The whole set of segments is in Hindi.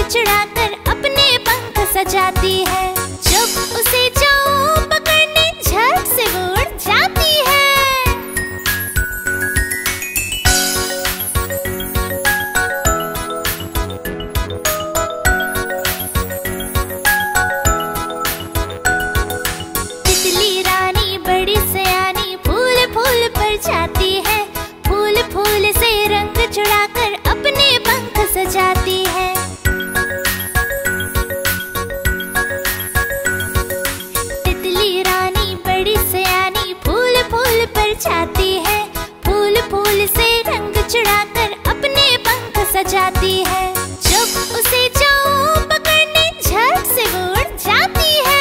चढ़ाकर अपने पंख सजाती है। जब उसे जाऊं पकड़ने झट से वो उड़ जाती है। तितली रानी बड़ी सयानी फूल फूल पर जाती है। फूल फूल से रंग चढ़ाकर अपने पंख सजाती है। तितली रानी बड़ी सयानी फूल फूल पर जाती है। फूल फूल से रंग चढ़ाकर अपने पंख सजाती है। जब उसे जाऊं पकड़ने झट से वो उड़ जाती है।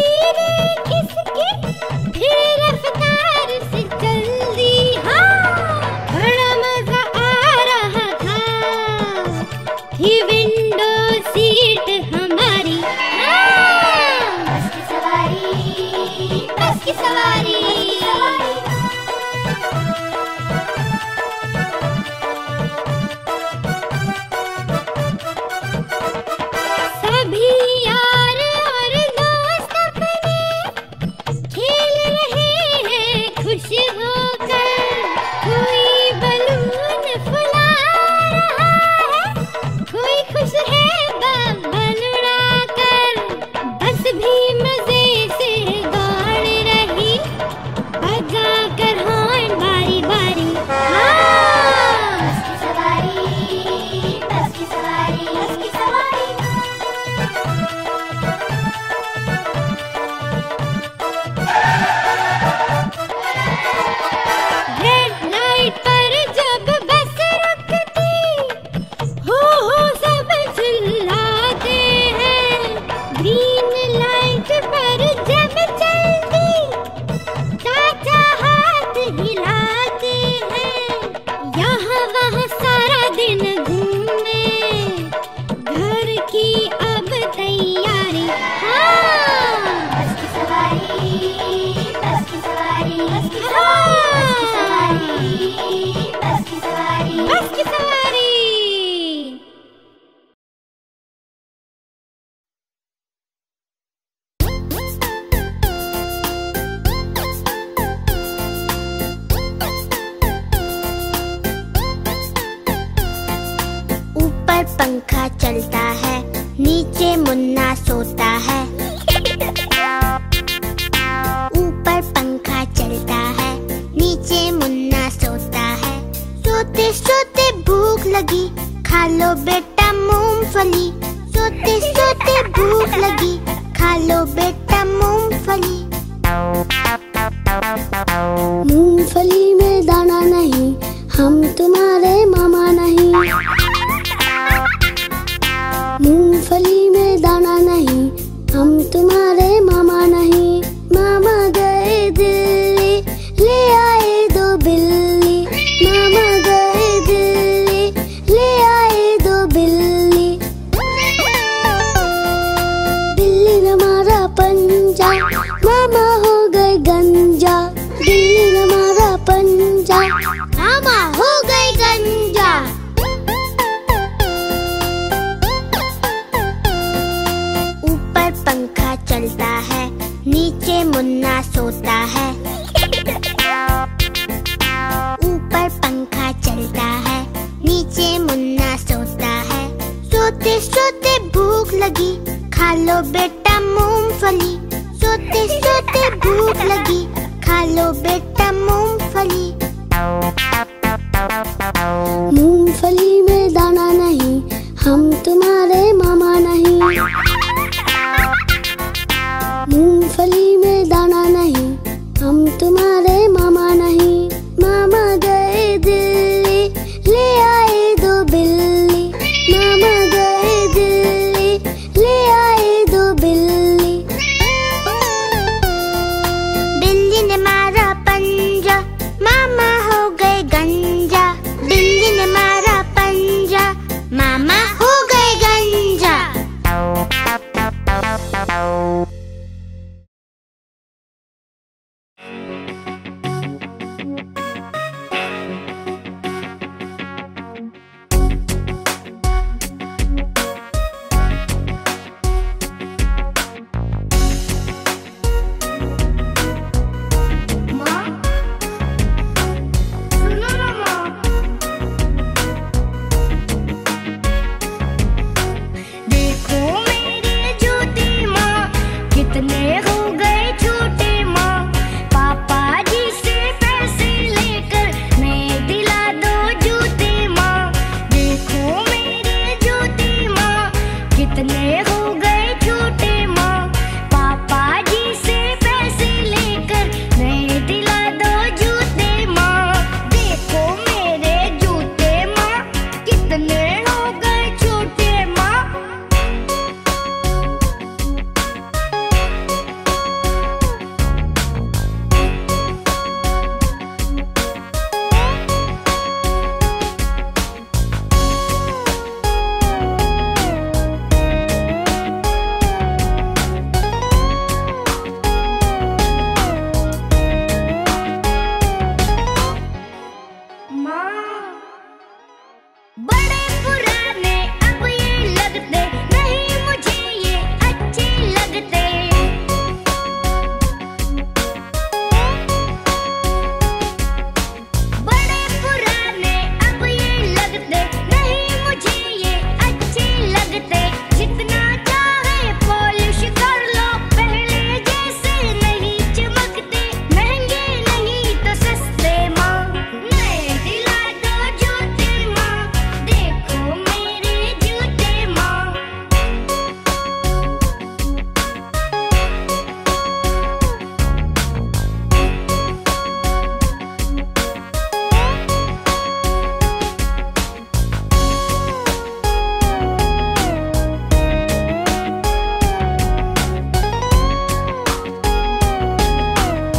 धीरे धीरे रफ्तार से चल दी। हाँ बस की सवारी, बस की सवारी। ऊपर पंखा चलता है, नीचे मुन्ना सोता है। ऊपर पंखा चलता है, नीचे मुन्ना सोता है। सोते सोते भूख लगी, खा लो बेटा मूंगफली। सोते सोते भूख लगी, खा लो बेटा मूंगफली। मूंगफली में दाना नहीं, हम तुम्हारे मामा नहीं। मूंगफली में दाना नहीं, हम तुम्हारे मामा नहीं। मामा गए दिल्ली, ले आए 2 बिल्ली। मामा गए दिल्ली, ले आए 2 बिल्ली। बिल्ली ने मारा पंजा, मामा हो गए गंजा। बिल्ली ने मारा पंजा, मामा हो गए गंजा। ऊपर पंखा चलता है, नीचे मुन्ना सोता है। ऊपर पंखा चलता है, नीचे मुन्ना सोता है। सोते सोते भूख लगी, खा लो बेटा मूंगफली। सोते सोते भूख लगी, खा लो बेटा मूंगफली। मूंगफली में दाना नहीं, हम तुम्हारे मामा नहीं। मूंगफली में दाना नहीं, हम तुम्हारे मामा नहीं। मामा गए दिल्ली, ले आए 2 बिल्ली। मामा गए दिल्ली, ले आए 2 बिल्ली। बिल्ली ने मारा पंजा, मामा हो गए गंजा। बिल्ली ने मारा पंजा, मामा हो गए गंजा।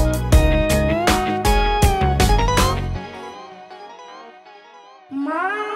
माँ